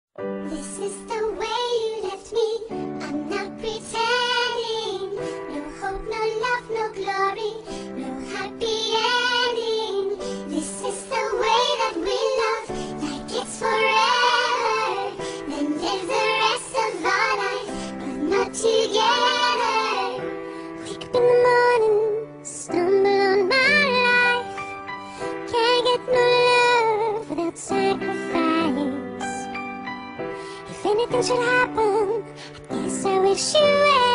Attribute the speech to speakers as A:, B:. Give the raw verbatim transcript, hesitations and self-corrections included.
A: This is the way you left me. I'm not pretending. No hope, no love, no glory, no happy ending. This is the way that we love, like it's forever. Then live the rest of our life, but not together. Wake up in the morning, stumble on my life. Can't get no love without sacrifice. If anything should happen, I guess I wish you well.